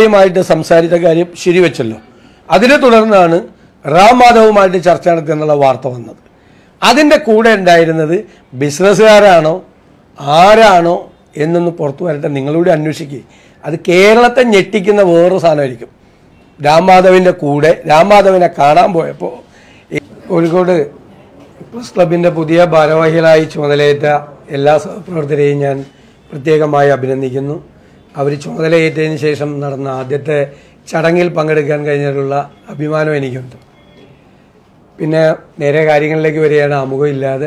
യുമായിട്ട് സംസാരിച്ച കാര്യം ശരിവെച്ചല്ലോ. അതിനെ തുടർന്നാണ് റാം മാധവുമായിട്ട് ചർച്ച നടത്തിയെന്നുള്ള വാർത്ത വന്നത്. അതിൻ്റെ കൂടെ ഉണ്ടായിരുന്നത് ബിസിനസ്സുകാരാണോ ആരാണോ എന്നൊന്ന് പുറത്തു വരട്ടെ, നിങ്ങളൂടെ അന്വേഷിക്കുക. അത് കേരളത്തെ ഞെട്ടിക്കുന്ന വേറൊരു സാധനമായിരിക്കും. രാം മാധവിൻ്റെ കൂടെ രാം മാധവിനെ കാണാൻ പോയപ്പോൾ കോഴിക്കോട് പ്രസ് ക്ലബിൻ്റെ പുതിയ ഭാരവാഹികളായി ചുമതലയേറ്റ എല്ലാ സഹപ്രവർത്തകരെയും ഞാൻ പ്രത്യേകമായി അഭിനന്ദിക്കുന്നു. അവർ ചുമതലയേറ്റതിന് ശേഷം നടന്ന ആദ്യത്തെ ചടങ്ങിൽ പങ്കെടുക്കാൻ കഴിഞ്ഞിട്ടുള്ള അഭിമാനം എനിക്കുണ്ട്. പിന്നെ നേരെ കാര്യങ്ങളിലേക്ക് വരികയാണ്, ആമുഖമില്ലാതെ.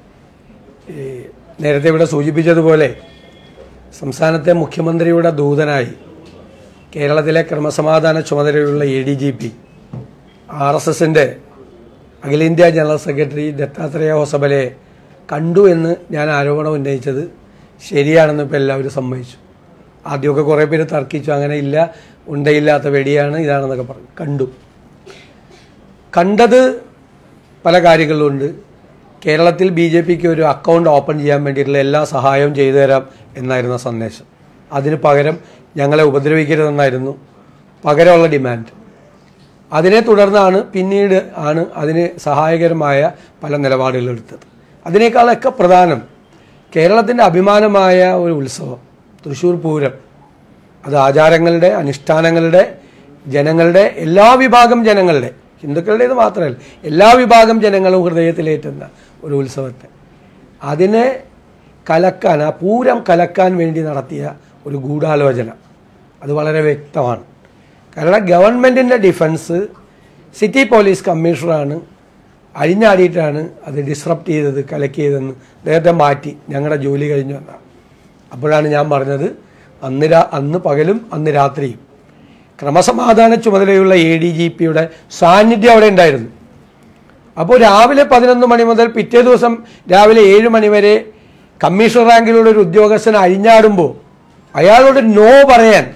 നേരത്തെ ഇവിടെ സൂചിപ്പിച്ചതുപോലെ സംസ്ഥാനത്തെ മുഖ്യമന്ത്രിയുടെ ദൂതനായി കേരളത്തിലെ ക്രമസമാധാന ചുമതലയുള്ള ADGP RSSൻ്റെ അഖിലേന്ത്യാ ജനറൽ സെക്രട്ടറി ദത്താത്രേയ ഹൊസബലയെ കണ്ടു എന്ന് ഞാൻ ആരോപണം ഉന്നയിച്ചത് ശരിയാണെന്ന് ഇപ്പോൾ എല്ലാവരും സമ്മതിച്ചു. ആദ്യമൊക്കെ കുറേ പേര് തർക്കിച്ചു, അങ്ങനെ ഇല്ല, ഉണ്ടയില്ലാത്ത വെടിയാണ് ഇതാണെന്നൊക്കെ പറഞ്ഞു. കണ്ടത് പല കാര്യങ്ങളിലുണ്ട്. കേരളത്തിൽ BJPക്ക് ഒരു അക്കൗണ്ട് ഓപ്പൺ ചെയ്യാൻ വേണ്ടിയിട്ടുള്ള എല്ലാ സഹായവും ചെയ്തു തരാം എന്നായിരുന്ന സന്ദേശം. അതിന് പകരം ഞങ്ങളെ ഉപദ്രവിക്കരുതെന്നായിരുന്നു പകരമുള്ള ഡിമാൻഡ്. അതിനെ തുടർന്നാണ് പിന്നീട് അതിന് സഹായകരമായ പല നിലപാടുകളെടുത്തത്. അതിനേക്കാളൊക്കെ പ്രധാനം കേരളത്തിൻ്റെ അഭിമാനമായ ഒരു ഉത്സവം തൃശ്ശൂർ പൂരം, അത് ആചാരങ്ങളുടെ അനുഷ്ഠാനങ്ങളുടെ ജനങ്ങളുടെ എല്ലാ വിഭാഗം ജനങ്ങളുടെ, ഹിന്ദുക്കളുടേത് മാത്രമല്ല എല്ലാ വിഭാഗം ജനങ്ങളും ഹൃദയത്തിലേറ്റുന്ന ഒരു ഉത്സവത്തെ അതിനെ കലക്കാൻ, ആ പൂരം കലക്കാൻ വേണ്ടി നടത്തിയ ഒരു ഗൂഢാലോചന അത് വളരെ വ്യക്തമാണ്. കാരണം ഗവൺമെൻറ്റിൻ്റെ ഡിഫൻസ് സിറ്റി പോലീസ് കമ്മീഷണറാണ് അഴിഞ്ഞാടിയിട്ടാണ് അത് ഡിസ്റപ്റ്റ് ചെയ്തത്, കലക്കിയതെന്ന് നേരത്തെ മാറ്റി ഞങ്ങളുടെ ജോലി കഴിഞ്ഞു എന്നാണ്. അപ്പോഴാണ് ഞാൻ പറഞ്ഞത് അന്ന് പകലും അന്ന് രാത്രിയും ക്രമസമാധാന ചുമതലയുള്ള ADGPയുടെ സാന്നിധ്യം അവിടെ ഉണ്ടായിരുന്നു. അപ്പോൾ രാവിലെ 11 മണി മുതൽ പിറ്റേ ദിവസം രാവിലെ 7 മണി വരെ കമ്മീഷണർ റാങ്കിലുള്ള ഒരു ഉദ്യോഗസ്ഥൻ അഴിഞ്ഞാടുമ്പോൾ അയാളോട് നോ പറയാൻ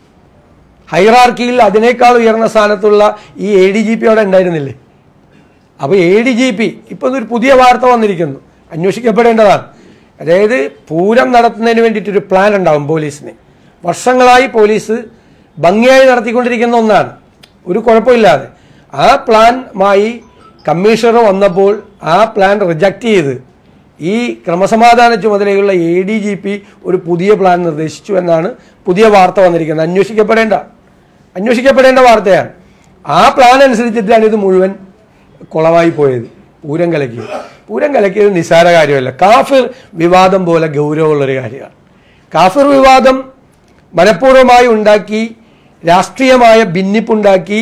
ഹൈറാർക്കിയിൽ അതിനേക്കാൾ ഉയർന്ന സ്ഥാനത്തുള്ള ഈ ADGP അവിടെ ഉണ്ടായിരുന്നില്ലേ? അപ്പോൾ ADGP ഇപ്പോൾ ഒരു പുതിയ വാർത്ത വന്നിരിക്കുന്നു, അന്വേഷിക്കപ്പെടേണ്ടതാണ്. അതായത് പൂരം നടത്തുന്നതിന് വേണ്ടിയിട്ടൊരു പ്ലാൻ ഉണ്ടാവും പോലീസിന്. വർഷങ്ങളായി പോലീസ് ഭംഗിയായി നടത്തിക്കൊണ്ടിരിക്കുന്ന ഒന്നാണ്, ഒരു കുഴപ്പമില്ലാതെ. ആ പ്ലാനുമായി കമ്മീഷണർ വന്നപ്പോൾ ആ പ്ലാൻ റിജക്റ്റ് ചെയ്ത് ഈ ക്രമസമാധാന ചുമതലയുള്ള ADGP ഒരു പുതിയ പ്ലാൻ നിർദ്ദേശിച്ചു എന്നാണ് പുതിയ വാർത്ത വന്നിരിക്കുന്നത്. അന്വേഷിക്കപ്പെടേണ്ട വാർത്തയാണ്. ആ പ്ലാൻ അനുസരിച്ചിട്ടാണ് ഇത് മുഴുവൻ കുളമായി പോയത്. പൂരം കലക്കിയത് നിസ്സാര കാര്യമല്ല, കാഫിർ വിവാദം പോലെ ഗൗരവമുള്ളൊരു കാര്യമാണ്. കാഫിർ വിവാദം മനഃപൂർവ്വമായി ഉണ്ടാക്കി, രാഷ്ട്രീയമായ ഭിന്നിപ്പുണ്ടാക്കി,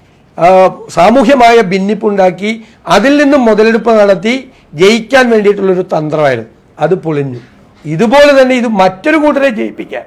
സാമൂഹ്യമായ ഭിന്നിപ്പുണ്ടാക്കി, അതിൽ നിന്നും മുതലെടുപ്പ് നടത്തി ജയിക്കാൻ വേണ്ടിയിട്ടുള്ളൊരു തന്ത്രമായിരുന്നു. അത് പൊളിഞ്ഞു. ഇതുപോലെ തന്നെ ഇത് മറ്റൊരു കൂട്ടരെ ജയിപ്പിക്കാൻ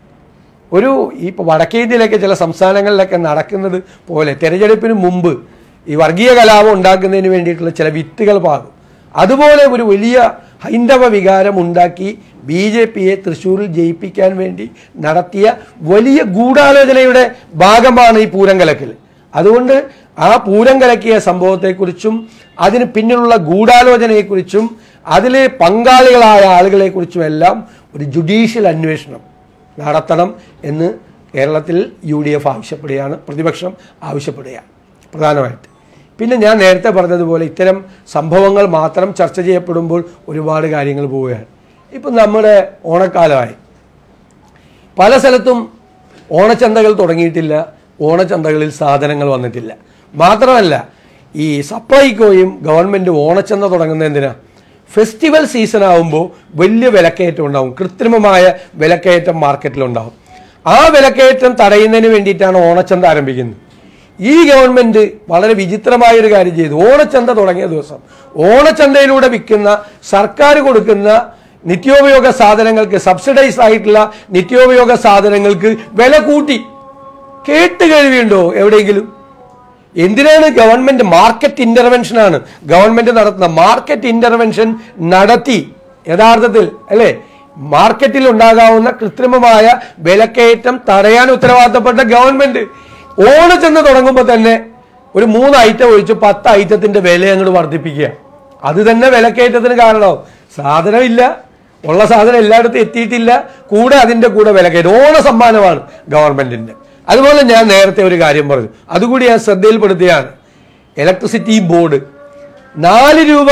ഈ വടക്കേ ഇന്ത്യയിലൊക്കെ ചില സംസ്ഥാനങ്ങളിലൊക്കെ നടക്കുന്നത് പോലെ തെരഞ്ഞെടുപ്പിന് മുമ്പ് ഈ വർഗീയ കലാപം ഉണ്ടാക്കുന്നതിന് വേണ്ടിയിട്ടുള്ള ചില വിത്തുകൾ പാകും. അതുപോലെ ഒരു വലിയ ഹൈന്ദവ വികാരം ഉണ്ടാക്കി BJPയെ തൃശ്ശൂരിൽ ജയിപ്പിക്കാൻ വേണ്ടി നടത്തിയ വലിയ ഗൂഢാലോചനയുടെ ഭാഗമാണ് ഈ പൂരം കലക്കൽ. അതുകൊണ്ട് ആ പൂരം കലക്കിയ സംഭവത്തെക്കുറിച്ചും അതിന് പിന്നിലുള്ള ഗൂഢാലോചനയെക്കുറിച്ചും അതിൽ പങ്കാളികളായ ആളുകളെക്കുറിച്ചും എല്ലാം ഒരു ജുഡീഷ്യൽ അന്വേഷണം നടത്തണം എന്ന് കേരളത്തിൽ UDF ആവശ്യപ്പെടുകയാണ്, പ്രതിപക്ഷം ആവശ്യപ്പെടുകയാണ് പ്രധാനമായിട്ട്. പിന്നെ ഞാൻ നേരത്തെ പറഞ്ഞതുപോലെ ഇത്തരം സംഭവങ്ങൾ മാത്രം ചർച്ച ചെയ്യപ്പെടുമ്പോൾ ഒരുപാട് കാര്യങ്ങൾ പോവുകയാണ്. ഇപ്പം നമ്മുടെ ഓണക്കാലമായി പല സ്ഥലത്തും ഓണച്ചന്തകൾ തുടങ്ങിയിട്ടില്ല, ഓണച്ചന്തകളിൽ സാധനങ്ങൾ വന്നിട്ടില്ല. മാത്രമല്ല ഈ സപ്ലൈകോയും ഗവൺമെൻറ് ഓണച്ചന്ത തുടങ്ങുന്നത് എന്തിനാ? ഫെസ്റ്റിവൽ സീസൺ ആകുമ്പോൾ വലിയ വിലക്കയറ്റം ഉണ്ടാവും, കൃത്രിമമായ വിലക്കയറ്റം മാർക്കറ്റിലുണ്ടാവും. ആ വിലക്കയറ്റം തടയുന്നതിന് വേണ്ടിയിട്ടാണ് ഓണച്ചന്ത ആരംഭിക്കുന്നത്. ഈ ഗവൺമെൻറ് വളരെ വിചിത്രമായൊരു കാര്യം ചെയ്തു. ഓണച്ചന്ത തുടങ്ങിയ ദിവസം ഓണച്ചന്തയിലൂടെ വിൽക്കുന്ന, സർക്കാർ കൊടുക്കുന്ന നിത്യോപയോഗ സാധനങ്ങൾക്ക്, സബ്സിഡൈസ് ആയിട്ടുള്ള നിത്യോപയോഗ സാധനങ്ങൾക്ക് വില കൂട്ടി. കേട്ട് കഴിവുണ്ടോ എവിടെയെങ്കിലും? എന്തിനാണ് ഗവൺമെന്റ്? മാർക്കറ്റ് ഇന്റർവെൻഷനാണ് ഗവൺമെന്റ് നടത്തുന്ന. മാർക്കറ്റ് ഇന്റർവെൻഷൻ നടത്തി യഥാർത്ഥത്തിൽ അല്ലേ മാർക്കറ്റിൽ ഉണ്ടാകാവുന്ന കൃത്രിമമായ വിലക്കയറ്റം തടയാൻ ഉത്തരവാദിത്തപ്പെട്ട ഗവൺമെന്റ് ഓണച്ചന്ത തുടങ്ങുമ്പോൾ തന്നെ ഒരു 3 ഐറ്റം ഒഴിച്ച് 10 ഐറ്റത്തിന്റെ വില അങ്ങോട്ട് വർദ്ധിപ്പിക്കുക. അത് തന്നെ വിലക്കയറ്റത്തിന് കാരണമാവും. സാധനമില്ല, ഉള്ള സാധനം എല്ലായിടത്തും എത്തിയിട്ടില്ല, കൂടെ അതിൻ്റെ കൂടെ വിലക്കയറ്റം. ഓണ സമ്മാനമാണ് ഗവൺമെന്റിന്റെ. അതുപോലെ ഞാൻ നേരത്തെ ഒരു കാര്യം പറഞ്ഞു, അതുകൂടി ഞാൻ ശ്രദ്ധയിൽപ്പെടുത്തുകയാണ്. ഇലക്ട്രിസിറ്റി ബോർഡ് 4 രൂപ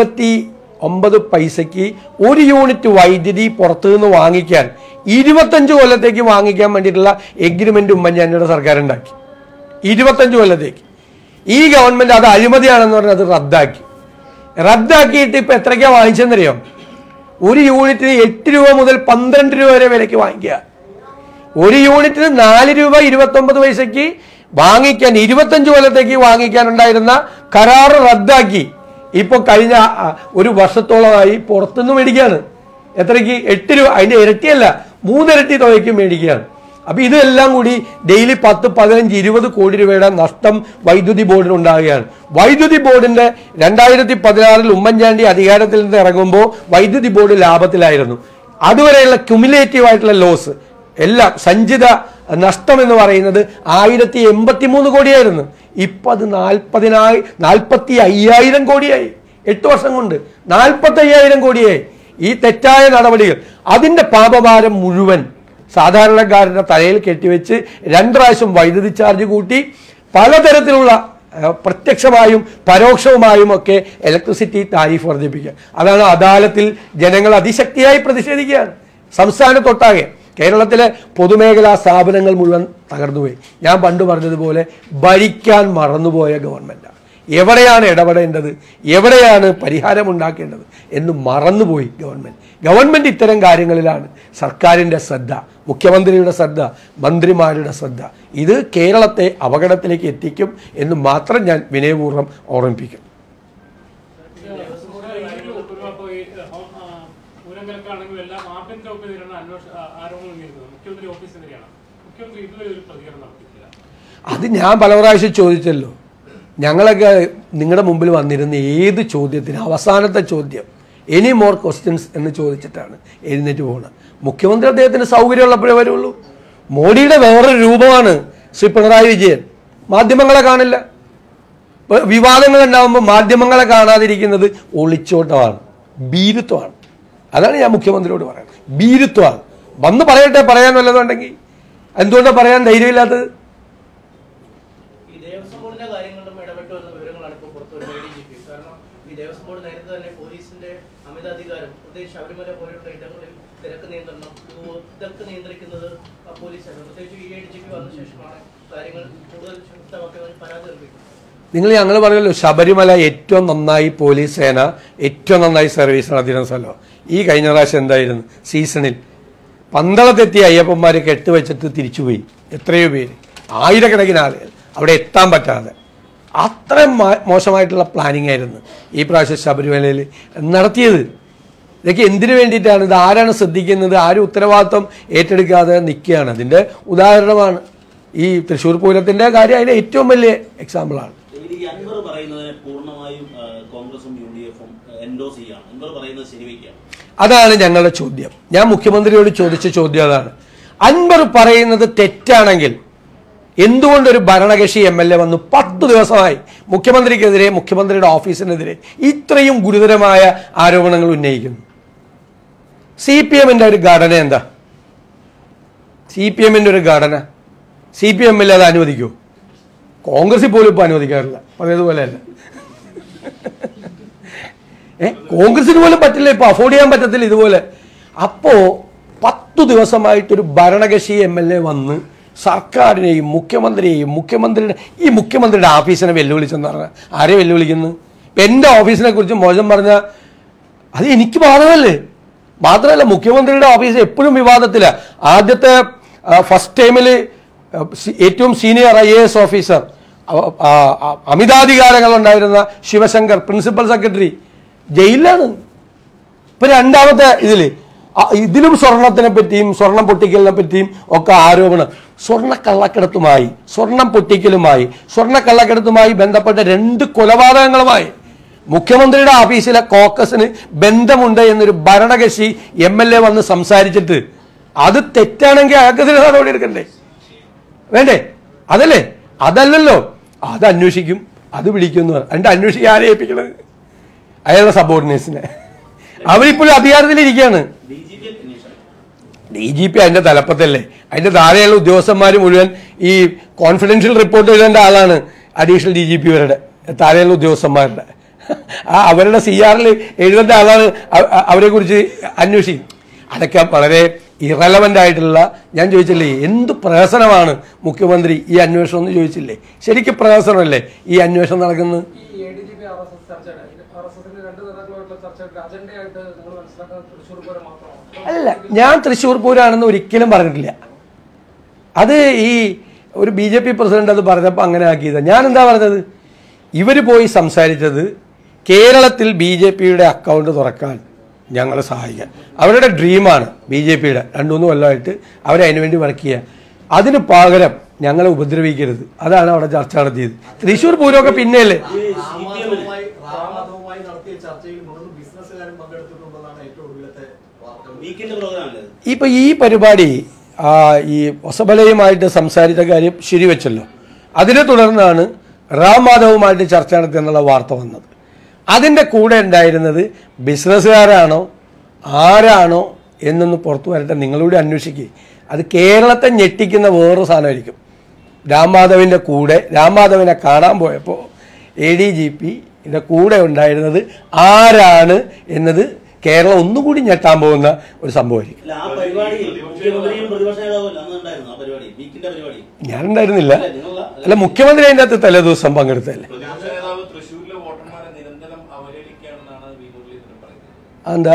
29 ഒരു യൂണിറ്റ് വൈദ്യുതി പുറത്തു നിന്ന് വാങ്ങിക്കാൻ 25 കൊല്ലത്തേക്ക് വാങ്ങിക്കാൻ വേണ്ടിയിട്ടുള്ള എഗ്രിമെന്റ് ഉമ്മൻചാണ്ടിയുടെ സർക്കാർ ഉണ്ടാക്കി. 25 കൊല്ലത്തേക്ക്. ഈ ഗവൺമെന്റ് അത് അഴിമതിയാണെന്ന് പറഞ്ഞ് അത് റദ്ദാക്കിയിട്ട് ഇപ്പൊ എത്രയ്ക്കാണ് വാങ്ങിച്ചെന്നറിയാം? ഒരു യൂണിറ്റിന് 8 രൂപ മുതൽ 12 രൂപ വരെ വിലയ്ക്ക് വാങ്ങിക്കുക. ഒരു യൂണിറ്റിന് 4 രൂപ 29 വാങ്ങിക്കാൻ 25 കൊല്ലത്തേക്ക് വാങ്ങിക്കാനുണ്ടായിരുന്ന കരാറ് റദ്ദാക്കി ഇപ്പൊ കഴിഞ്ഞ ഒരു വർഷത്തോളമായി പുറത്തുനിന്ന് മേടിക്കുകയാണ്. എത്രയ്ക്ക്? 8 രൂപ. അതിന്റെ ഇരട്ടിയല്ല, 3 ഇരട്ടി തുകയ്ക്ക് മേടിക്കുകയാണ്. അപ്പൊ ഇതെല്ലാം കൂടി ഡെയിലി 10, 15, 20 കോടി രൂപയുടെ നഷ്ടം വൈദ്യുതി ബോർഡിന് ഉണ്ടാവുകയാണ്. വൈദ്യുതി ബോർഡിന്റെ 2016 ഉമ്മൻചാണ്ടി അധികാരത്തിൽ നിന്ന് ഇറങ്ങുമ്പോൾ വൈദ്യുതി ബോർഡ് ലാഭത്തിലായിരുന്നു. അതുവരെയുള്ള ക്യുമുലേറ്റീവ് ആയിട്ടുള്ള ലോസ് എല്ലാം സഞ്ചിത നഷ്ടം എന്ന് പറയുന്നത് 1083 കോടിയായിരുന്നു. ഇപ്പൊ അത് 45,000 കോടിയായി. 8 വർഷം കൊണ്ട് 45,000 കോടിയായി. ഈ തെറ്റായ നടപടികൾ, അതിന്റെ പാപഭാരം മുഴുവൻ സാധാരണക്കാരുടെ തലയിൽ കെട്ടിവെച്ച് 2 പ്രാവശ്യം വൈദ്യുതി ചാർജ് കൂട്ടി പലതരത്തിലുള്ള പ്രത്യക്ഷമായും പരോക്ഷവുമായും ഒക്കെ ഇലക്ട്രിസിറ്റി താരിഫ് വർദ്ധിപ്പിക്കുക. അതാണ് അദാലത്തിൽ ജനങ്ങൾ അതിശക്തിയായി പ്രതിഷേധിക്കുകയാണ്. സംസ്ഥാനത്തൊട്ടാകെ കേരളത്തിലെ പൊതുമേഖലാ സ്ഥാപനങ്ങൾ മുഴുവൻ തകർന്നുപോയി. ഞാൻ പണ്ട് പറഞ്ഞതുപോലെ ഭരിക്കാൻ മറന്നുപോയ ഗവൺമെന്റാണ്. എവിടെയാണ് ഇടപെടേണ്ടത്, എവിടെയാണ് പരിഹാരമുണ്ടാക്കേണ്ടത് എന്ന് മറന്നുപോയി ഗവൺമെന്റ്. ഇത്തരം കാര്യങ്ങളിലാണ് സർക്കാരിൻ്റെ ശ്രദ്ധ, മുഖ്യമന്ത്രിയുടെ ശ്രദ്ധ, മന്ത്രിമാരുടെ ശ്രദ്ധ. ഇത് കേരളത്തെ അപകടത്തിലേക്ക് എത്തിക്കും എന്ന് മാത്രം ഞാൻ വിനയപൂർവ്വം ഓർമ്മിപ്പിക്കും. അത് ഞാൻ പല പ്രാവശ്യം ചോദിച്ചല്ലോ. ഞങ്ങളൊക്കെ നിങ്ങളുടെ മുമ്പിൽ വന്നിരുന്ന ഏത് ചോദ്യത്തിന് അവസാനത്തെ ചോദ്യം എനി മോർ ക്വസ്റ്റ്യൻസ് എന്ന് ചോദിച്ചിട്ടാണ് എഴുന്നേറ്റ് പോകുന്നത്. മുഖ്യമന്ത്രി അദ്ദേഹത്തിന് സൗകര്യമുള്ളപ്പോഴേ വരുള്ളൂ. മോഡിയുടെ വേറൊരു രൂപമാണ് ശ്രീ പിണറായി വിജയൻ. മാധ്യമങ്ങളെ കാണില്ല. വിവാദങ്ങൾ ഉണ്ടാകുമ്പോൾ മാധ്യമങ്ങളെ കാണാതിരിക്കുന്നത് ഒളിച്ചോട്ടമാണ്, ഭീരുത്വമാണ്. അതാണ് ഞാൻ മുഖ്യമന്ത്രിയോട് പറയുന്നത്. ഭീരുത്വമാണ്. വന്ന് പറയട്ടെ, പറയാൻ വല്ലതുണ്ടെങ്കിൽ. എന്തുകൊണ്ടാണ് പറയാൻ ധൈര്യമില്ലാത്തത്? ഞങ്ങൾ പറയല്ലോ, ശബരിമല ഏറ്റവും നന്നായി പോലീസ് സേന ഏറ്റവും നന്നായി സർവീസ് നടത്തിയിരുന്ന സ്ഥലം. ഈ കഴിഞ്ഞ പ്രാവശ്യം എന്തായിരുന്നു? സീസണിൽ പന്തളത്തെത്തിയ അയ്യപ്പന്മാരെ കെട്ടുവെച്ചിട്ട് തിരിച്ചുപോയി എത്രയോ പേര്, ആയിരക്കണക്കിന് ആളുകൾ അവിടെ എത്താൻ പറ്റാതെ. അത്രയും മോശമായിട്ടുള്ള പ്ലാനിങ് ആയിരുന്നു ഈ പ്രാവശ്യം ശബരിമലയിൽ നടത്തിയത്. ഇതൊക്കെ എന്തിനു വേണ്ടിയിട്ടാണ്? ഇത് ആരാണ് ശ്രദ്ധിക്കുന്നത്? ആരും ഉത്തരവാദിത്വം ഏറ്റെടുക്കാതെ നിൽക്കുകയാണ്. അതിൻ്റെ ഉദാഹരണമാണ് ഈ തൃശ്ശൂർ പൂരത്തിൻ്റെ കാര്യം. അതിൻ്റെ ഏറ്റവും വലിയ എക്സാമ്പിളാണ്. അതാണ് ഞങ്ങളുടെ ചോദ്യം. ഞാൻ മുഖ്യമന്ത്രിയോട് ചോദിച്ച ചോദ്യം അതാണ്. അൻവർ പറയുന്നത് തെറ്റാണെങ്കിൽ എന്തുകൊണ്ടൊരു ഭരണകക്ഷി MLA വന്നു 10 ദിവസമായി മുഖ്യമന്ത്രിക്കെതിരെ, മുഖ്യമന്ത്രിയുടെ ഓഫീസിനെതിരെ ഇത്രയും ഗുരുതരമായ ആരോപണങ്ങൾ ഉന്നയിക്കുന്നു? CPM-ന്റെ ഒരു ഘടന എന്താ? CPM-ന്റെ ഒരു ഘടന CPM-ൽ അത് അനുവദിക്കുമോ? കോൺഗ്രസിൽ പോലും ഇപ്പൊ അനുവദിക്കാറില്ല, പഴയതുപോലെയല്ല. കോൺഗ്രസിന് പോലും പറ്റില്ല, ഇപ്പൊ അഫോർഡ് ചെയ്യാൻ പറ്റത്തില്ല ഇതുപോലെ. അപ്പോ 10 ദിവസമായിട്ടൊരു ഭരണകക്ഷി MLA വന്ന് സർക്കാരിനെയും മുഖ്യമന്ത്രിയുടെ ഓഫീസിനെ വെല്ലുവിളിച്ചെന്ന് പറഞ്ഞാൽ ആരെ വെല്ലുവിളിക്കുന്നു? എൻ്റെ ഓഫീസിനെ കുറിച്ച് മോശം പറഞ്ഞാൽ അത് എനിക്ക് മാത്രമല്ല മുഖ്യമന്ത്രിയുടെ ഓഫീസ് എപ്പോഴും വിവാദത്തിലാണ്. ആദ്യത്തെ ഫസ്റ്റ് ടൈമിൽ ഏറ്റവും സീനിയർ IAS ഓഫീസർ, അമിതാധികാരങ്ങൾ ഉണ്ടായിരുന്ന ശിവശങ്കർ, പ്രിൻസിപ്പൽ സെക്രട്ടറി, ജയിലിലാണ്. ഇപ്പൊ രണ്ടാമത്തെ ഇതിലും സ്വർണത്തിനെ പറ്റിയും സ്വർണം പൊട്ടിക്കലിനെ പറ്റിയും ഒക്കെ ആരോപണം. സ്വർണം പൊട്ടിക്കലുമായി ബന്ധപ്പെട്ട 2 കൊലപാതകങ്ങളുമായി മുഖ്യമന്ത്രിയുടെ ഓഫീസിലെ കോക്കസിന് ബന്ധമുണ്ട് എന്നൊരു ഭരണകക്ഷി MLA വന്ന് സംസാരിച്ചിട്ട് അത് തെറ്റാണെങ്കിൽ അയാൾക്കെതിരെ നടപടി എടുക്കണ്ടേ? വേണ്ടേ? അതല്ലല്ലോ. അത് അന്വേഷിക്കും, അത് വിളിക്കുന്നു. അതിന്റെ അന്വേഷിക്കാൻ ആരെ ഏൽപ്പിക്കണത്? അയാളുടെ സബോർഡിനേറ്റ്സിനെ. അവരിപ്പോഴും അധികാരത്തിലിരിക്കുകയാണ്. DGP അതിൻ്റെ തലപ്പത്തല്ലേ, അതിൻ്റെ താഴെയുള്ള ഉദ്യോഗസ്ഥന്മാർ മുഴുവൻ ഈ കോൺഫിഡൻഷ്യൽ റിപ്പോർട്ട് എഴുതേണ്ട ആളാണ് അഡീഷണൽ DGPവരുടെ താഴെയുള്ള ഉദ്യോഗസ്ഥന്മാരുടെ. അവരുടെ CRൽ എഴുതേണ്ട ആളാണ് അവരെക്കുറിച്ച് അന്വേഷിക്കും. അതൊക്കെ വളരെ ഇറലവൻ്റ് ആയിട്ടുള്ള, ഞാൻ ചോദിച്ചില്ലേ എന്ത് പ്രഹസനമാണ് മുഖ്യമന്ത്രി ഈ അന്വേഷണം എന്ന് ചോദിച്ചില്ലേ? ശരിക്കും പ്രഹസനമല്ലേ ഈ അന്വേഷണം നടക്കുന്നത്? അല്ല, ഞാൻ തൃശ്ശൂർ പൂരമാണെന്ന് ഒരിക്കലും പറഞ്ഞിട്ടില്ല. അത് ഈ ഒരു BJP പ്രസിഡന്റ് അത് പറഞ്ഞപ്പോൾ അങ്ങനെ ആക്കിയതാണ്. ഞാൻ എന്താ പറഞ്ഞത്, ഇവർ പോയി സംസാരിച്ചത് കേരളത്തിൽ BJPയുടെ അക്കൗണ്ട് തുറക്കാൻ ഞങ്ങൾ സഹായിക്കാം. അവരുടെ ഡ്രീമാണ് BJPയുടെ 2-3 കൊല്ലമായിട്ട് അവരതിനു വേണ്ടി വർക്ക് ചെയ്യുക. അതിന് പകരം ഞങ്ങളെ ഉപദ്രവിക്കരുത്, അതാണ് അവിടെ ചർച്ച നടത്തിയത്. തൃശ്ശൂർ പൂരമൊക്കെ പിന്നെയല്ലേ. ഇപ്പൊ ഈ പരിപാടി ഈ ഒസബലയുമായിട്ട് സംസാരിച്ച കാര്യം ശരിവെച്ചല്ലോ, അതിനെ തുടർന്നാണ് റാം മാധവുമായിട്ട് ചർച്ച നടത്തിയെന്നുള്ള വാർത്ത വന്നത്. അതിൻ്റെ കൂടെ ഉണ്ടായിരുന്നത് ബിസിനസ്സുകാരാണോ ആരാണോ എന്നൊന്ന് പുറത്തു വരട്ടെ, നിങ്ങളൂടെ അന്വേഷിക്കുക. അത് കേരളത്തെ ഞെട്ടിക്കുന്ന വേറൊരു സാധനമായിരിക്കും. രാം മാധവിൻ്റെ കൂടെ, രാം മാധവിനെ കാണാൻ പോയപ്പോൾ ADGPയുടെ കൂടെ ഉണ്ടായിരുന്നത് ആരാണ് എന്നത് കേരളം ഒന്നുകൂടി ഞെട്ടാൻ പോകുന്ന ഒരു സംഭവമായിരിക്കും. ഞാനുണ്ടായിരുന്നില്ല. അല്ല, മുഖ്യമന്ത്രി അതിൻ്റെ അകത്ത് തലേദിവസം പങ്കെടുത്തല്ലേ. എന്താ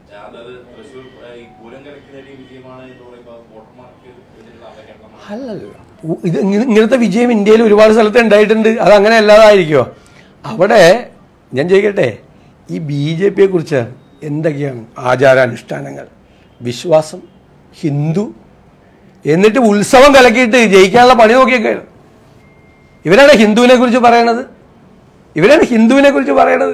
അല്ലല്ലോ, ഇത് ഇങ്ങനത്തെ വിജയം ഇന്ത്യയിൽ ഒരുപാട് സ്ഥലത്ത് ഉണ്ടായിട്ടുണ്ട്. അതങ്ങനെ അല്ലാതായിരിക്കുമോ? അവിടെ ഞാൻ ചോദിക്കട്ടെ, ഈ BJPയെ കുറിച്ച് എന്തൊക്കെയാണ് ആചാരാനുഷ്ഠാനങ്ങൾ, വിശ്വാസം, ഹിന്ദു, എന്നിട്ട് ഉത്സവം കലക്കിയിട്ട് ജയിക്കാനുള്ള പണി നോക്കിയൊക്കെ. ഇവരാണ് ഹിന്ദുവിനെ കുറിച്ച് പറയണത്, ഇവരാണ് ഹിന്ദുവിനെ കുറിച്ച് പറയണത്.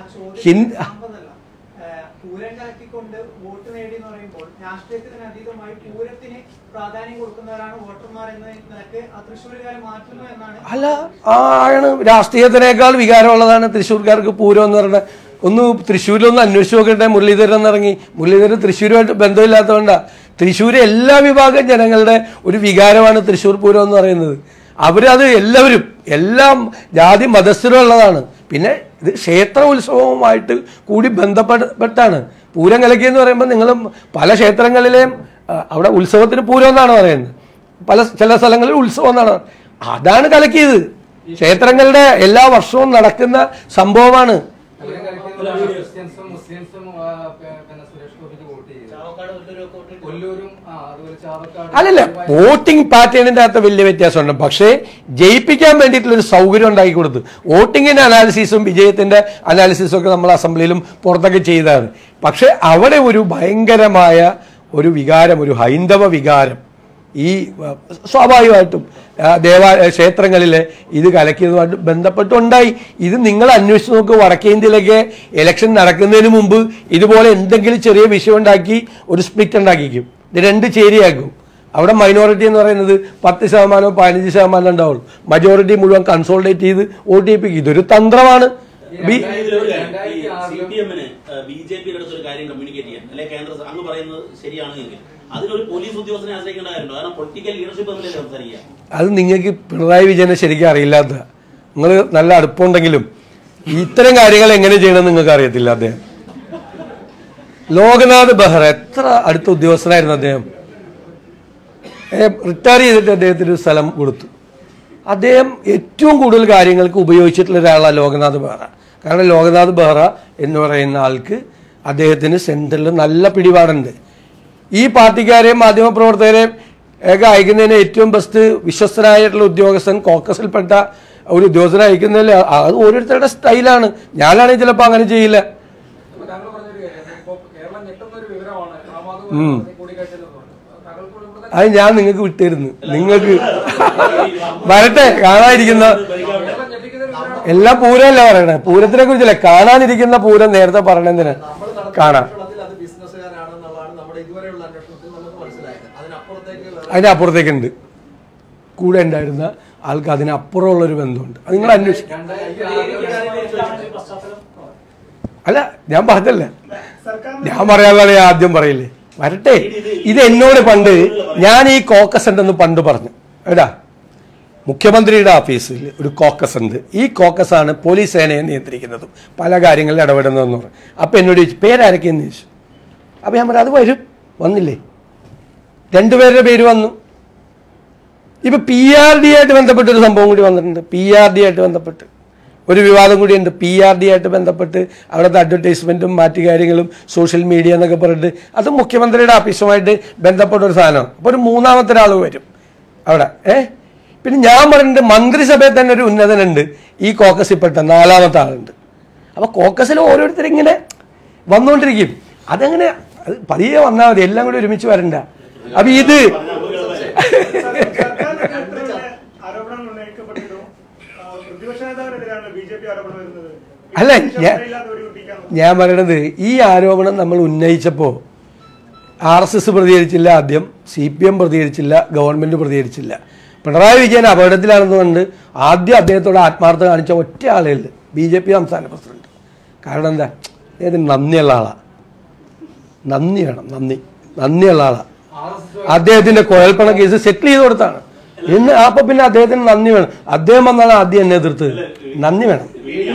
അല്ല, ആണ് രാഷ്ട്രീയത്തിനേക്കാൾ വികാരമുള്ളതാണ് തൃശ്ശൂർക്കാർക്ക് പൂരം എന്ന് പറഞ്ഞാൽ. ഒന്ന് തൃശ്ശൂരിലൊന്ന് അന്വേഷിച്ച് നോക്കട്ടെ. മുരളീധരൻ എന്നിറങ്ങി, മുരളീധരൻ തൃശ്ശൂരുമായിട്ട് ബന്ധമില്ലാത്തതുകൊണ്ടാണ്. തൃശ്ശൂർ എല്ലാ വിഭാഗം ജനങ്ങളുടെ ഒരു വികാരമാണ് തൃശ്ശൂർ പൂരം എന്ന് പറയുന്നത്. അവരത് എല്ലാവരും, എല്ലാം ജാതി മതസ്ഥരുള്ളതാണ്. പിന്നെ ഇത് ക്ഷേത്ര ഉത്സവവുമായിട്ട് കൂടി ബന്ധപ്പെട്ടാണ് പൂരം കലക്കിയെന്ന് പറയുമ്പോൾ നിങ്ങൾ പല ക്ഷേത്രങ്ങളിലെയും അവിടെ ഉത്സവത്തിന് പൂരം എന്നാണ് പറയുന്നത്, ചില സ്ഥലങ്ങളിൽ ഉത്സവം എന്നാണ്. അതാണ് കലക്കിയത്. ക്ഷേത്രങ്ങളുടെ എല്ലാ വർഷവും നടക്കുന്ന സംഭവമാണ്. അല്ലല്ല, വോട്ടിംഗ് പാറ്റേണിന്റെ അകത്ത് വലിയ വ്യത്യാസമുണ്ട്. പക്ഷേ ജയിപ്പിക്കാൻ വേണ്ടിയിട്ടുള്ളൊരു സൗകര്യം ഉണ്ടാക്കി കൊടുത്തു. വോട്ടിങ്ങിന്റെ അനാലിസിസും വിജയത്തിന്റെ അനാലിസിസും ഒക്കെ നമ്മൾ അസംബ്ലിയിലും പുറത്തൊക്കെ ചെയ്തതാണ്. പക്ഷെ അവിടെ ഒരു ഭയങ്കരമായ ഒരു വികാരം, ഒരു ഹൈന്ദവ വികാരം ഈ സ്വാഭാവികമായിട്ടും ക്ഷേത്രങ്ങളിലെ ഇത് കലക്കിയതുമായിട്ട് ബന്ധപ്പെട്ടുണ്ടായി. ഇത് നിങ്ങൾ അന്വേഷിച്ച് നോക്ക്. വടക്കേ ഇന്ത്യയിലൊക്കെ ഇലക്ഷൻ നടക്കുന്നതിന് മുമ്പ് ഇതുപോലെ എന്തെങ്കിലും ചെറിയ വിഷയം ഉണ്ടാക്കി ഒരു സ്പ്ലിറ്റ് ഉണ്ടാക്കിക്കും, ഇത് 2 ചേരിയാക്കും. അവിടെ മൈനോറിറ്റി എന്ന് പറയുന്നത് 10% 15% ഉണ്ടാവുള്ളൂ. മജോറിറ്റി മുഴുവൻ കൺസോൾട്ടേറ്റ് ചെയ്ത് വോട്ട് ചെയ്യിപ്പിക്കും. ഇതൊരു തന്ത്രമാണ്. BJPയുടെ അടുത്ത് ഒരു കാര്യം കമ്മ്യൂണിക്കേറ്റ് ചെയ്യാൻ അല്ലെ കേന്ദ്ര അങ്ങ് പറയുന്നത് ശരിയാണെങ്കിൽ അതിനൊരു പോലീസ് ഉദ്യോഗസ്ഥനെ ആശ്രയിക്കേണ്ടതായിരുന്നു. കാരണം പൊളിറ്റിക്കൽ ലീഡർഷിപ്പ് തമ്മിലല്ലേ സംസാരിക്കുക. അത് നിങ്ങൾക്ക് പിണറായി വിജയനെ ശരിക്കും അറിയില്ലാത്ത, നിങ്ങൾ നല്ല അടുപ്പമുണ്ടെങ്കിലും ഇത്തരം കാര്യങ്ങൾ എങ്ങനെ ചെയ്യണമെന്ന് നിങ്ങൾക്ക് അറിയത്തില്ല. അദ്ദേഹം ലോക്നാഥ് ബെഹ്റ എത്ര അടുത്ത ഉദ്യോഗസ്ഥനായിരുന്നു. അദ്ദേഹം റിട്ടയർ ചെയ്തിട്ട് അദ്ദേഹത്തിന് ഒരു സ്ഥലം കൊടുത്തു. അദ്ദേഹം ഏറ്റവും കൂടുതൽ കാര്യങ്ങൾക്ക് ഉപയോഗിച്ചിട്ടുള്ള ഒരാളാണ് ലോക്നാഥ് ബെഹ്റ. കാരണം ലോക്നാഥ് ബെഹ്റ എന്ന് പറയുന്ന ആൾക്ക് അദ്ദേഹത്തിന് സെൻട്രലിൽ നല്ല പിടിപാടുണ്ട്. ഈ പാർട്ടിക്കാരെയും മാധ്യമപ്രവർത്തകരെയും ഒക്കെ അയക്കുന്നതിന് ഏറ്റവും ബെസ്റ്റ് വിശ്വസ്തനായിട്ടുള്ള ഉദ്യോഗസ്ഥൻ കോക്കസിൽപ്പെട്ട ഒരു ഉദ്യോഗസ്ഥനെ അയക്കുന്നതിൽ അത് ഓരോരുത്തരുടെ സ്റ്റൈലാണ്. ഞാനാണെങ്കിൽ ചിലപ്പോൾ അങ്ങനെ ചെയ്യില്ല. അത് ഞാൻ നിങ്ങൾക്ക് വിട്ടിരുന്നു. നിങ്ങൾക്ക് വരട്ടെ, കാണാതിരിക്കുന്ന എല്ലാം പൂരമല്ല പറയണേ. പൂരത്തിനെ കുറിച്ചല്ലേ, കാണാനിരിക്കുന്ന പൂരം നേരത്തെ പറയണെന്തിന് കാണാം. അതിനപ്പുറത്തേക്കുണ്ട്, കൂടെ ഉണ്ടായിരുന്ന ആൾക്ക് അതിനപ്പുറമുള്ളൊരു ബന്ധമുണ്ട്. അത് നിങ്ങൾ അന്വേഷിക്കും. അല്ല, ഞാൻ പറഞ്ഞല്ലേ, ഞാൻ പറയാനുള്ളതാണ് ആദ്യം പറയില്ലേ. വരട്ടെ. ഇത് എന്നോട് പണ്ട് ഞാൻ ഈ കോക്കസ് ഉണ്ടെന്ന് പണ്ട് പറഞ്ഞു. എടാ, മുഖ്യമന്ത്രിയുടെ ഓഫീസിൽ ഒരു കോക്കസ് ഉണ്ട്. ഈ കോക്കസാണ് പോലീസ് സേനയെ നിയന്ത്രിക്കുന്നതും പല കാര്യങ്ങളിൽ ഇടപെടുന്നതെന്ന് പറഞ്ഞു. അപ്പം എന്നോട് ചോദിച്ചു പേരാരൊക്കെയെന്ന് ചോദിച്ചു. അപ്പം ഞാൻ പറഞ്ഞു അത് വരും. വന്നില്ലേ, രണ്ടുപേരുടെ പേര് വന്നു. ഇപ്പം PRD ആയിട്ട് ബന്ധപ്പെട്ടൊരു സംഭവം കൂടി വന്നിട്ടുണ്ട്. PRD ആയിട്ട് ബന്ധപ്പെട്ട് ഒരു വിവാദം കൂടിയുണ്ട്. PRD ആയിട്ട് ബന്ധപ്പെട്ട് അവിടുത്തെ അഡ്വർടൈസ്മെൻറ്റും മറ്റു കാര്യങ്ങളും സോഷ്യൽ മീഡിയ എന്നൊക്കെ പറഞ്ഞിട്ട് അത് മുഖ്യമന്ത്രിയുടെ ഓഫീസുമായിട്ട് ബന്ധപ്പെട്ട ഒരു സാധനം. അപ്പോൾ ഒരു മൂന്നാമത്തെ ഒരാൾ വരും അവിടെ. പിന്നെ ഞാൻ പറഞ്ഞിട്ട് മന്ത്രിസഭയിൽ തന്നെ ഒരു ഉന്നതനുണ്ട് ഈ കോക്കസിൽപ്പെട്ട നാലാമത്തെ ആളുണ്ട്. അപ്പോൾ കോക്കസിൽ ഓരോരുത്തരിങ്ങനെ വന്നുകൊണ്ടിരിക്കും. അതങ്ങനെ അത് പതിയെ വന്നാൽ മതി, എല്ലാം കൂടി ഒരുമിച്ച് വരണ്ട. അപ്പം ഇത് അല്ല, ഞാൻ പറയണത് ഈ ആരോപണം നമ്മൾ ഉന്നയിച്ചപ്പോൾ RSS പ്രതികരിച്ചില്ല, ആദ്യം CPM പ്രതികരിച്ചില്ല, ഗവൺമെൻറ് പ്രതികരിച്ചില്ല. പിണറായി വിജയൻ അപകടത്തിലാണെന്നുകൊണ്ട് ആദ്യം അദ്ദേഹത്തോട് ആത്മാർത്ഥത കാണിച്ച ഒറ്റ ആളേ ഉള്ളൂ, BJP സംസ്ഥാന പ്രസിഡന്റ്. കാരണം എന്താ, അദ്ദേഹത്തിന് നന്ദിയുള്ള ആളാണ്. നന്ദി വേണം, നന്ദിയുള്ള ആളാണ്. അദ്ദേഹത്തിന്റെ കുഴൽപ്പണ കേസ് സെറ്റിൽ ചെയ്ത് കൊടുത്താണ്. അപ്പൊ പിന്നെ അദ്ദേഹത്തിന് നന്ദി വേണം. അദ്ദേഹം വന്നാണ് ആദ്യം എന്നെ എതിർത്ത്. നന്ദി വേണം.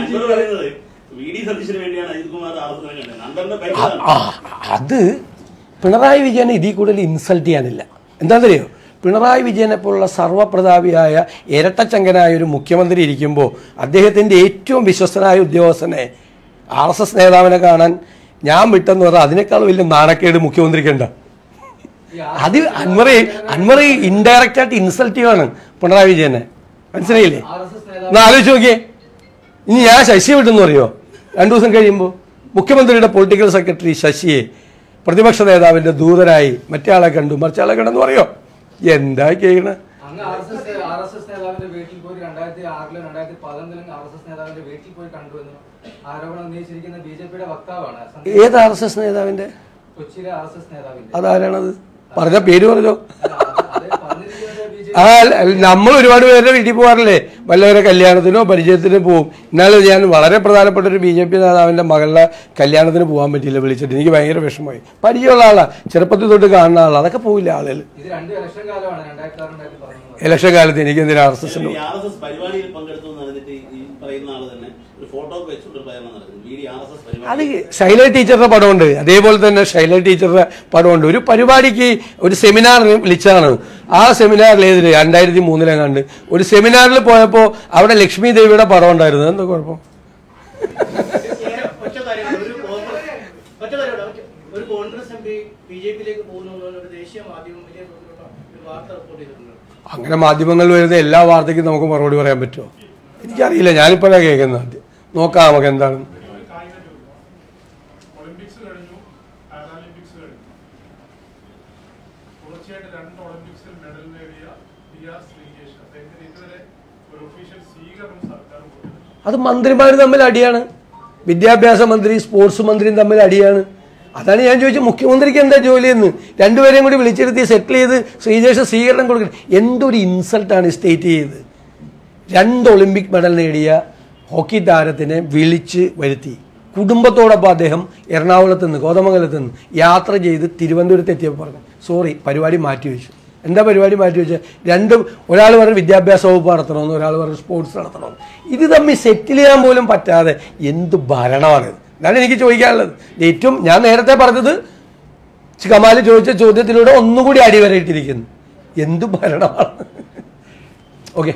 അത് പിണറായി വിജയനെ ഇതിൽ കൂടുതൽ ഇൻസൾട്ട് ചെയ്യാനില്ല. എന്താണെന്നറിയോ, പിണറായി വിജയനെ പോലുള്ള സർവ്വപ്രതാപിയായ ഇരട്ടച്ചങ്കനായ ഒരു മുഖ്യമന്ത്രി ഇരിക്കുമ്പോൾ അദ്ദേഹത്തിൻ്റെ ഏറ്റവും വിശ്വസ്തനായ ഉദ്യോഗസ്ഥനെ RSS നേതാവിനെ കാണാൻ ഞാൻ വിട്ടെന്ന് പറഞ്ഞാൽ അതിനേക്കാൾ വലിയ നാണക്കേട് മുഖ്യമന്ത്രിക്കുണ്ട. അത് അൻവർ ഇൻഡയറക്റ്റ് ആയിട്ട് ഇൻസൾട്ട് ചെയ്യുവാണ് പിണറായി വിജയനെ. മനസ്സിലായില്ലേ? എന്നാ ആലോചിച്ച് നോക്കിയേ. ഇനി ഞാൻ ശശിയെ വിട്ടെന്ന് പറയുമോ? 2 ദിവസം കഴിയുമ്പോൾ മുഖ്യമന്ത്രിയുടെ പൊളിറ്റിക്കൽ സെക്രട്ടറി ശശിയെ പ്രതിപക്ഷ നേതാവിന്റെ ദൂതനായി മറ്റേ ആളെ കണ്ടു മറിച്ച ആളെ കണ്ടെന്ന് പറയോ? എന്താ ചെയ്യണ? ഏത് RSS നേതാവിന്റെ? അതാരാണത്? പറഞ്ഞ പേര് പറഞ്ഞോ. നമ്മൾ ഒരുപാട് പേരുടെ വീട്ടിൽ പോകാറില്ലേ, വല്ലവരെ കല്യാണത്തിനോ പരിചയത്തിനോ പോവും. എന്നാലും ഞാൻ വളരെ പ്രധാനപ്പെട്ട ഒരു BJP നേതാവിന്റെ മകളുടെ കല്യാണത്തിന് പോകാൻ പറ്റിയില്ല, വിളിച്ചിട്ട്. എനിക്ക് ഭയങ്കര വിഷമമായി. പരിചയമുള്ള ആളാണ്, ചെറുപ്പത്തിൽ തൊട്ട് കാണുന്ന ആളാണ്. അതൊക്കെ പോവില്ല ആളുകൾ. ഇലക്ഷൻ കാലത്ത് എനിക്ക് എന്തിനാ RSS അത് ശൈല ടീച്ചറുടെ പടമുണ്ട്. അതേപോലെ തന്നെ ശൈല ടീച്ചറുടെ പടമുണ്ട്. ഒരു പരിപാടിക്ക് ഒരു സെമിനാർ വിളിച്ചതാണ്. ആ സെമിനാറിൽ 2003 ഒരു സെമിനാറിൽ പോയപ്പോൾ അവിടെ ലക്ഷ്മി ദേവിയുടെ പടം ഉണ്ടായിരുന്നു. എന്താ കുഴപ്പം? അങ്ങനെ മാധ്യമങ്ങൾ വരുന്ന എല്ലാ വാർത്തയ്ക്കും നമുക്ക് മറുപടി പറയാൻ പറ്റുമോ? എനിക്കറിയില്ല, ഞാനിപ്പോഴാണ് കേൾക്കുന്നത്. ആദ്യം നോക്കാം നമുക്ക് എന്താണ്. അത് മന്ത്രിമാർ തമ്മിൽ അടിയാണ്. വിദ്യാഭ്യാസ മന്ത്രി സ്പോർട്സ് മന്ത്രിയും തമ്മിൽ അടിയാണ്. അതാണ് ഞാൻ ചോദിച്ചത്, മുഖ്യമന്ത്രിക്ക് എന്താ ജോലിയെന്ന്. രണ്ടുപേരെയും കൂടി വിളിച്ചിരുത്തി സെറ്റിൽ ചെയ്ത് ശ്രീജേഷ് സ്വീകരണം കൊടുക്കണം. എന്തൊരു ഇൻസൾട്ടാണ് സ്റ്റേറ്റ് ചെയ്ത്. 2 ഒളിമ്പിക് മെഡൽ നേടിയ ഹോക്കി താരത്തിനെ വിളിച്ച് വരുത്തി. കുടുംബത്തോടൊപ്പം അദ്ദേഹം എറണാകുളത്ത് നിന്ന് കോതമംഗലത്ത് നിന്ന് യാത്ര ചെയ്ത് തിരുവനന്തപുരത്ത് എത്തിയപ്പോൾ പറഞ്ഞു സോറി, പരിപാടി മാറ്റിവെച്ചു. എന്താ പരിപാടി മാറ്റിവെച്ചാൽ ഒരാൾ പറഞ്ഞ് വിദ്യാഭ്യാസ വകുപ്പ് നടത്തണമെന്ന്, ഒരാൾ പറഞ്ഞ് സ്പോർട്സ് നടത്തണമെന്ന്. ഇത് തമ്മിൽ സെറ്റിൽ ചെയ്യാൻ പോലും പറ്റാതെ എന്ത് ഭരണമാണിത്? ഇതാണ് എനിക്ക് ചോദിക്കാനുള്ളത്. ഏറ്റവും ഞാൻ നേരത്തെ പറഞ്ഞത് കമാല് ചോദിച്ച ചോദ്യത്തിലൂടെ ഒന്നുകൂടി അടിവരയിട്ടിരിക്കുന്നു. എന്ത് ഭരണമാണ്? Okay,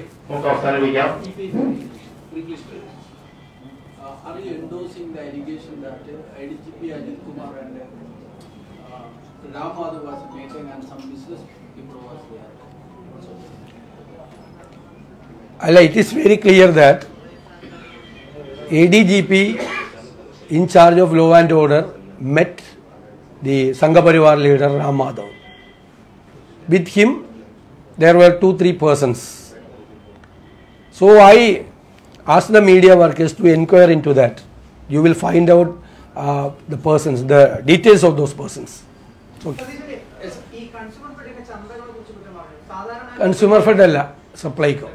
are you endorsing the allegation that IDGP Ajit Kumar and Ram Madhav was meeting and some business people was there? It is very clear that ADGP in charge of law and order met the Sangha Parivar leader Ram Madhav. With him there were 2-3 persons. So I ask the media workers to inquire into that. You will find out the persons, the details of those persons. Okay. Consumer Fed alla Supplyco.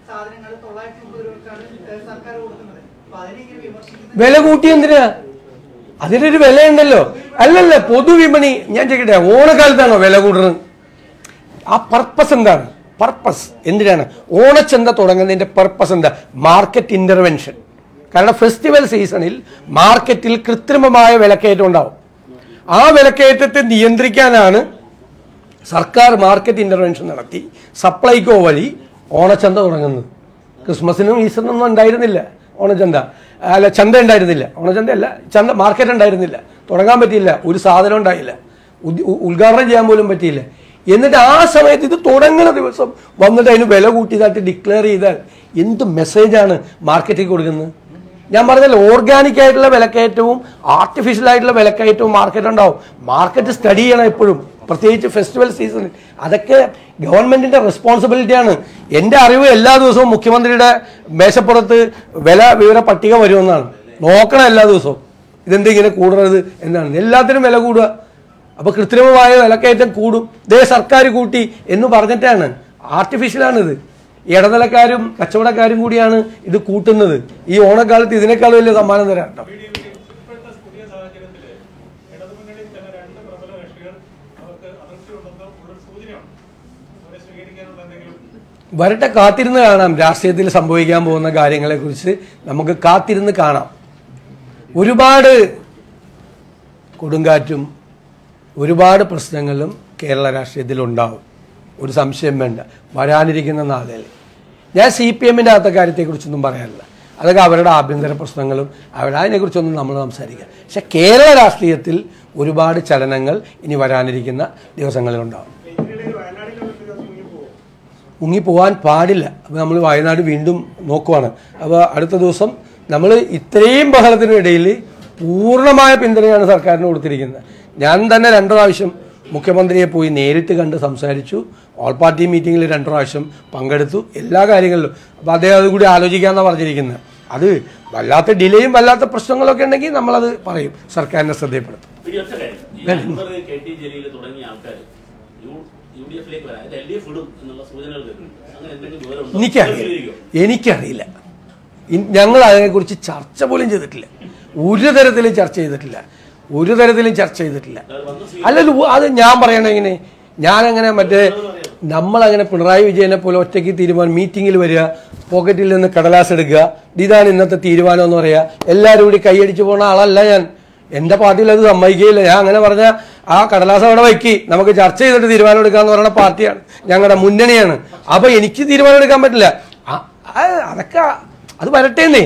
സാധനങ്ങൾ 930 രൂപക്കാണ് സർക്കാർ കൊടുക്കുന്നത്. അപ്പൊ അതിനെങ്ങനെ വിമർശിക്കുന്നത്? വില കൂട്ടി എന്തിനാ? അതിനൊരു വിലയുണ്ടല്ലോ. അല്ലല്ല, പൊതുവിപണി ഞാൻ ചോദിക്കട്ടെ, ഓണക്കാലത്താണോ വില കൂടുന്നത്? ആ പർപ്പസ് എന്താണ്? പർപ്പസ് എന്തിനാണ് ഓണച്ചന്ത തുടങ്ങുന്നതിന്റെ പർപ്പസ് എന്താ? Market intervention. കാരണം ഫെസ്റ്റിവൽ സീസണിൽ മാർക്കറ്റിൽ കൃത്രിമമായ വിലക്കയറ്റം ഉണ്ടാവും. ആ വിലക്കയറ്റത്തെ നിയന്ത്രിക്കാനാണ് സർക്കാർ മാർക്കറ്റ് ഇന്റർവെൻഷൻ നടത്തി സപ്ലൈകോ വഴി ഓണച്ചന്ത തുടങ്ങുന്നത്. ക്രിസ്മസിനും ഈസ്റ്ററിനൊന്നും ഉണ്ടായിരുന്നില്ല ഓണച്ചന്ത, അല്ല ചന്ത ഉണ്ടായിരുന്നില്ല, ഓണച്ചന്ത അല്ല ചന്ത, മാർക്കറ്റ് ഉണ്ടായിരുന്നില്ല, തുടങ്ങാൻ പറ്റിയില്ല, ഒരു സാധനം ഉണ്ടായില്ല, ഉദ്ഘാടനം ചെയ്യാൻ പോലും പറ്റിയില്ല. എന്നിട്ട് ആ സമയത്ത് ഇത് തുടങ്ങുന്ന ദിവസം വന്നിട്ട് അതിന് വില കൂട്ടിയതായിട്ട് ഡിക്ലെയർ ചെയ്താൽ എന്ത് മെസ്സേജാണ് മാർക്കറ്റിൽ കൊടുക്കുന്നത്? ഞാൻ പറഞ്ഞല്ലോ, ഓർഗാനിക് ആയിട്ടുള്ള വിലക്കയറ്റവും ആർട്ടിഫിഷ്യൽ ആയിട്ടുള്ള വിലക്കയറ്റവും മാർക്കറ്റ് ഉണ്ടാവും. മാർക്കറ്റ് സ്റ്റഡി ചെയ്യണം എപ്പോഴും, പ്രത്യേകിച്ച് ഫെസ്റ്റിവൽ സീസണിൽ. അതൊക്കെ ഗവൺമെന്റിന്റെ റെസ്പോൺസിബിലിറ്റിയാണ്. എൻ്റെ അറിവ് എല്ലാ ദിവസവും മുഖ്യമന്ത്രിയുടെ മേശപ്പുറത്ത് വിവര പട്ടിക വരുമെന്നാണ്. നോക്കണം എല്ലാ ദിവസവും ഇതെന്തിങ്ങനെ കൂടരുത് എന്നാണ്. എല്ലാത്തിനും വില കൂടുക. അപ്പൊ കൃത്രിമമായ വിലക്കയറ്റം കൂടും. ദേ സർക്കാർ കൂട്ടി എന്ന് പറഞ്ഞിട്ടാണ്. ആർട്ടിഫിഷ്യലാണിത്. ഇടനിലക്കാരും കച്ചവടക്കാരും കൂടിയാണ് ഇത് കൂട്ടുന്നത്. ഈ ഓണക്കാലത്ത് ഇതിനേക്കാൾ വലിയ സമ്മാനം തരാം കേട്ടോ. വരട്ടെ, കാത്തിരുന്ന് കാണാം. രാഷ്ട്രീയത്തിൽ സംഭവിക്കാൻ പോകുന്ന കാര്യങ്ങളെക്കുറിച്ച് നമുക്ക് കാത്തിരുന്ന് കാണാം. ഒരുപാട് കൊടുങ്കാറ്റും ഒരുപാട് പ്രശ്നങ്ങളും കേരള രാഷ്ട്രീയത്തിൽ ഉണ്ടാവും, ഒരു സംശയം വേണ്ട. വരാനിരിക്കുന്ന നാളുകളിൽ ഞാൻ CPM-ൻ്റെ അകത്ത കാര്യത്തെക്കുറിച്ചൊന്നും പറയാനില്ല. അതൊക്കെ അവരുടെ ആഭ്യന്തര പ്രശ്നങ്ങളും അതിനെക്കുറിച്ചൊന്നും നമ്മൾ സംസാരിക്കുക. പക്ഷെ കേരള രാഷ്ട്രീയത്തിൽ ഒരുപാട് ചലനങ്ങൾ ഇനി വരാനിരിക്കുന്ന ദിവസങ്ങളിലുണ്ടാവും. മുങ്ങിപ്പോവാൻ പാടില്ല. അപ്പോൾ നമ്മൾ വയനാട് വീണ്ടും നോക്കുവാണ്. അപ്പോൾ അടുത്ത ദിവസം നമ്മൾ ഇത്രയും ബഹളത്തിനിടയിൽ പൂർണ്ണമായ പിന്തുണയാണ് സർക്കാരിന് കൊടുത്തിരിക്കുന്നത്. ഞാൻ തന്നെ 2 പ്രാവശ്യം മുഖ്യമന്ത്രിയെ പോയി നേരിട്ട് കണ്ട് സംസാരിച്ചു. ഓൾ പാർട്ടി മീറ്റിങ്ങിൽ 2 പ്രാവശ്യം പങ്കെടുത്തു, എല്ലാ കാര്യങ്ങളിലും. അപ്പോൾ അദ്ദേഹം അത് കൂടി ആലോചിക്കാമെന്നാണ് പറഞ്ഞിരിക്കുന്നത്. അത് വല്ലാത്ത ഡിലേയും വല്ലാത്ത പ്രശ്നങ്ങളൊക്കെ ഉണ്ടെങ്കിൽ നമ്മളത് പറയും, സർക്കാരിനെ ശ്രദ്ധയപ്പെടുത്തും. എനിക്കറിയില്ല. ഞങ്ങൾ അതിനെക്കുറിച്ച് ചർച്ച പോലും ചെയ്തിട്ടില്ല. ഒരു തരത്തിലും ചർച്ച ചെയ്തിട്ടില്ല. അല്ലല്ലോ, അത് ഞാൻ പറയണ എങ്ങനെ? ഞാനങ്ങനെ നമ്മളങ്ങനെ പിണറായി വിജയനെ പോലെ ഒറ്റയ്ക്ക് തീരുമാനം, മീറ്റിങ്ങിൽ വരിക, പോക്കറ്റിൽ നിന്ന് കടലാസ് എടുക്കുക, ഇതാണ് ഇന്നത്തെ തീരുമാനം എന്ന് പറയുക, എല്ലാവരും കൂടി കൈയടിച്ചു പോകുന്ന ആളല്ല ഞാൻ. എൻ്റെ പാർട്ടിയിൽ അത് സമ്മതിക്കുകയില്ല. ഞാൻ അങ്ങനെ പറഞ്ഞാൽ ആ കടലാസ് അവിടെ വയ്ക്കി, നമുക്ക് ചർച്ച ചെയ്തിട്ട് തീരുമാനം എടുക്കാമെന്ന് പറയുന്ന പാർട്ടിയാണ്, ഞങ്ങളുടെ മുന്നണിയാണ്. അപ്പൊ എനിക്ക് തീരുമാനം എടുക്കാൻ പറ്റില്ല. അതൊക്കെ അത് വരട്ടേന്നേ.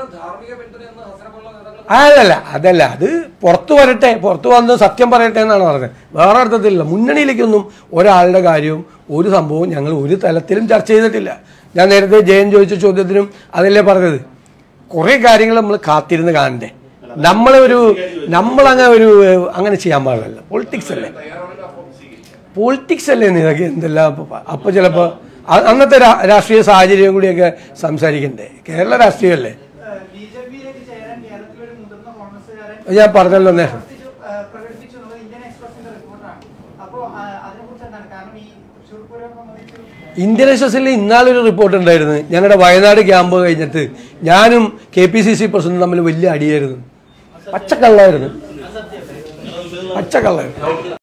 അതല്ല, അത് പുറത്തു വരട്ടെ, പുറത്തു വന്ന് സത്യം പറയട്ടെ എന്നാണ് പറഞ്ഞത്. വേറെ അർത്ഥത്തിലില്ല. മുന്നണിയിലേക്കൊന്നും ഒരാളുടെ കാര്യവും ഒരു സംഭവവും ഞങ്ങൾ ഒരു തലത്തിലും ചർച്ച ചെയ്തിട്ടില്ല. ഞാൻ നേരത്തെ ജയൻ ചോദിച്ച ചോദ്യത്തിനും അതല്ലേ പറഞ്ഞത്. കുറെ കാര്യങ്ങൾ നമ്മൾ കാത്തിരുന്ന് കാണണ്ടേ. അങ്ങനെ ചെയ്യാൻ പാടില്ല. പൊളിറ്റിക്സ് അല്ലേ നിനക്ക് എന്തെല്ലാം. അപ്പൊ ചിലപ്പോ അന്നത്തെ രാഷ്ട്രീയ സാഹചര്യം കൂടിയൊക്കെ സംസാരിക്കണ്ടേ. കേരള രാഷ്ട്രീയമല്ലേ. ഞാൻ പറഞ്ഞല്ലോ നേരം. ഇന്ത്യൻ എക്സ്പ്രസിൽ ഇന്നാളൊരു റിപ്പോർട്ട് ഉണ്ടായിരുന്നു. ഞങ്ങളുടെ വയനാട് ക്യാമ്പ് കഴിഞ്ഞിട്ട് ഞാനും KPCC പ്രസിഡന്റും തമ്മിൽ വലിയ അടിയായിരുന്നു. പച്ചക്കള്ളായിരുന്നു.